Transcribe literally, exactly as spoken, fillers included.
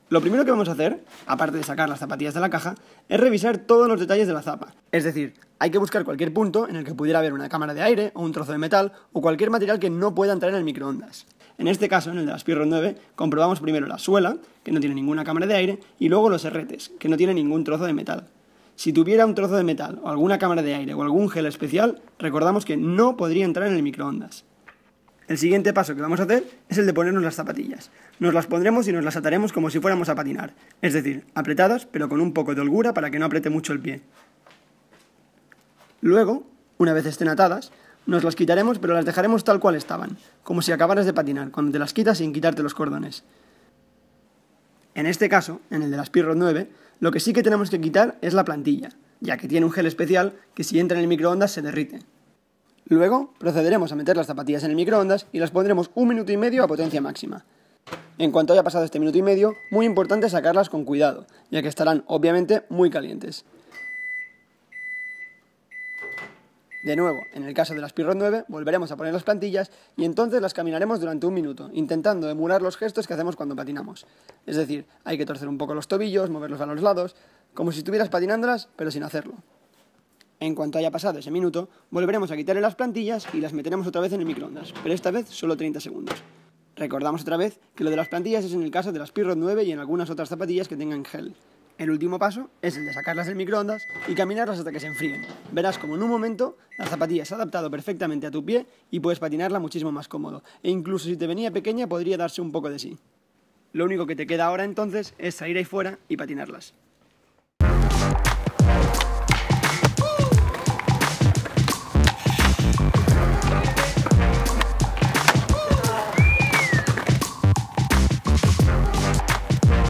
Lo primero que vamos a hacer, aparte de sacar las zapatillas de la caja, es revisar todos los detalles de la zapa. Es decir, hay que buscar cualquier punto en el que pudiera haber una cámara de aire, o un trozo de metal, o cualquier material que no pueda entrar en el microondas. En este caso, en el de la Speedrun nueve, comprobamos primero la suela, que no tiene ninguna cámara de aire, y luego los herretes, que no tienen ningún trozo de metal. Si tuviera un trozo de metal, o alguna cámara de aire, o algún gel especial, recordamos que no podría entrar en el microondas. El siguiente paso que vamos a hacer es el de ponernos las zapatillas. Nos las pondremos y nos las ataremos como si fuéramos a patinar, es decir, apretadas pero con un poco de holgura para que no apriete mucho el pie. Luego, una vez estén atadas, nos las quitaremos pero las dejaremos tal cual estaban, como si acabaras de patinar, cuando te las quitas sin quitarte los cordones. En este caso, en el de la Speedrun nueve, lo que sí que tenemos que quitar es la plantilla, ya que tiene un gel especial que si entra en el microondas se derrite. Luego procederemos a meter las zapatillas en el microondas y las pondremos un minuto y medio a potencia máxima. En cuanto haya pasado este minuto y medio, muy importante sacarlas con cuidado, ya que estarán obviamente muy calientes. De nuevo, en el caso de la Speedrun nueve, volveremos a poner las plantillas y entonces las caminaremos durante un minuto, intentando emular los gestos que hacemos cuando patinamos. Es decir, hay que torcer un poco los tobillos, moverlos a los lados, como si estuvieras patinándolas, pero sin hacerlo. En cuanto haya pasado ese minuto, volveremos a quitarle las plantillas y las meteremos otra vez en el microondas, pero esta vez solo treinta segundos. Recordamos otra vez que lo de las plantillas es en el caso de la Speedrun nueve y en algunas otras zapatillas que tengan gel. El último paso es el de sacarlas del microondas y caminarlas hasta que se enfríen. Verás como en un momento la zapatilla se ha adaptado perfectamente a tu pie y puedes patinarla muchísimo más cómodo, e incluso si te venía pequeña podría darse un poco de sí. Lo único que te queda ahora entonces es salir ahí fuera y patinarlas.